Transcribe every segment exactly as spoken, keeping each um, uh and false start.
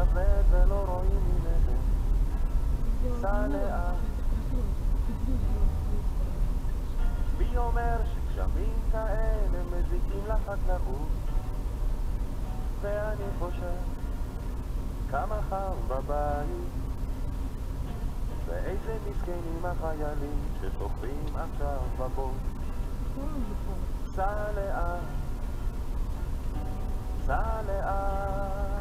כבד ולא רואים ממנו. סע לאט. מי אומר שגשמים כאלה מזיקים לחקלאות? ואני חושב כמה חם בבית, ואיזה מסכנים החיילים שסוחבים עכשיו בבוא. סע לאט, סע לאט.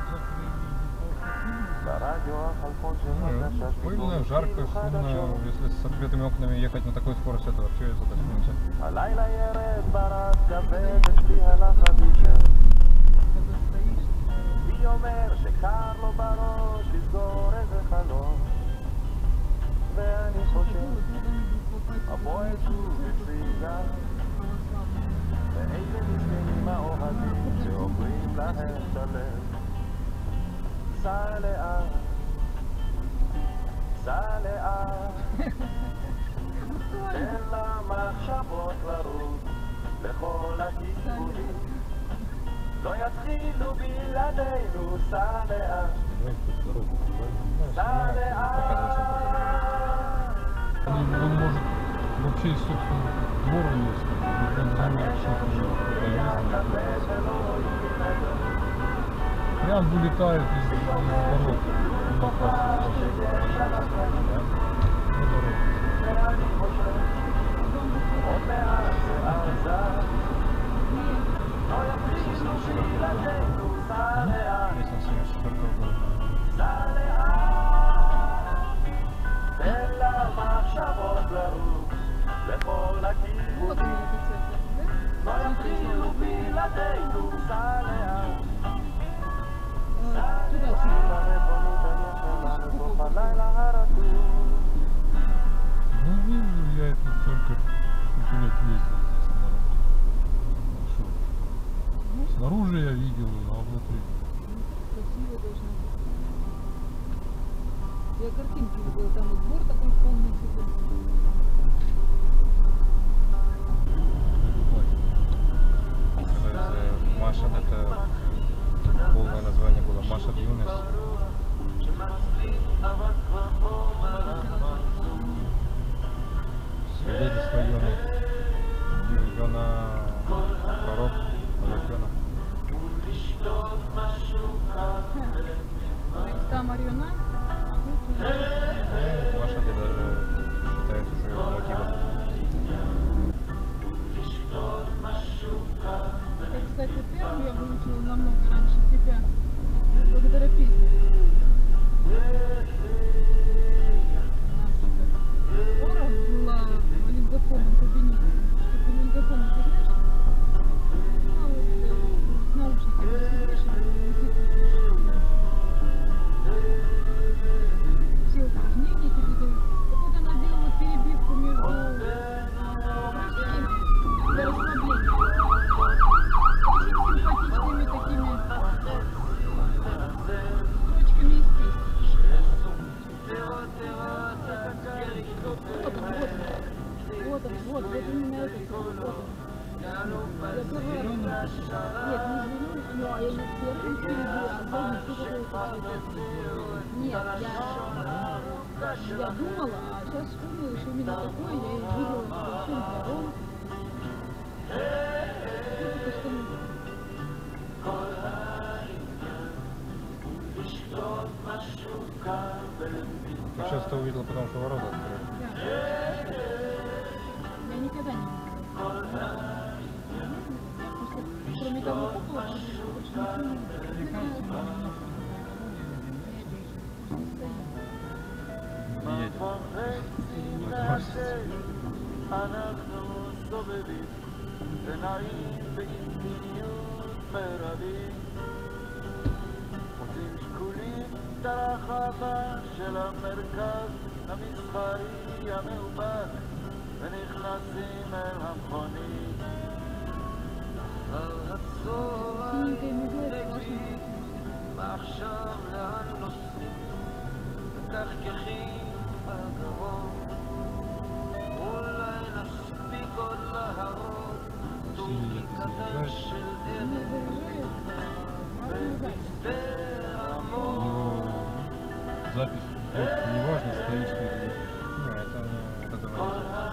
ברדיו החלפון של חדשה Пыльно, жарко, шумно. Если с открытыми окнами ехать на такой скорости, это вообще задохнемся. הלילה ירד ברד כבד אצלי הלך אבישר. מי אומר שקר לו בראש לסגור איזה חלום? ואני חושב הפועל שוב הציגה, ואיזה מסכנים האוהדים שעוברים להם את הלב. סע לאט, סע לאט, תן למחשבות לרוץ לכל הכיוונים, לא יתחילו בלעדינו. סע לאט, סע לאט. Он может вообще из собственного двора ездить, он замер что-то. Прям вылетает из ворот. לכל הכיוונים, לא יתחילו בלעדינו. סע לאט, סע לאט, בריבונות הנשמה לתוך הלילה הרטוב. Ну, видел я это только сколько лет ездил здесь на маршруте. Снаружи я видел, а внутри. Красиво должно быть. Я картинки видела, там вот двор такой вполне себе. Маша, это полное название было Маша Юнес. Свидетельство Юны. Юна пророк, Юна. Там Марьона. Маша где даже считается уже его мотивом. Кстати, первую я выучила намного раньше тебя, благодаря песне. Скоро была в олигофонном кабинете. Что ты олигофон, ты знаешь? Ну, вот наушники посмотришь, все упражнения тебе дают. Так вот она делала перебивку между упражнениями для расслабления. Симпатичными такими строчками из песни. Вот он, вот, вот именно этот, вот он. Я первый раз... Нет, не зеленый, ну, а я не первый перебила, а сзади что такое? Нет, я... Я думала, а сейчас вспомнила, что именно такое, я и видела с большим двором. Это что мы... Ты сейчас это увидел, потому что ворота открыли. Да. Я никогда не видела. Кроме того купола, больше ничего не видела. Не едем. אנחנו סובבים ונעים באינטימיות מרבית, מוצאים שקולים את הרחבה של המרכז המסחרי המאובק ונכנסים אל המכונית. הרצון נגבי ועכשיו לאן נוסעים ותחככים בגרון, אולי נספיק עוד להרות טורניקתה של ערב במצפה המון. запись идет, неважно, стоишь ты или Ну, это, это говорится.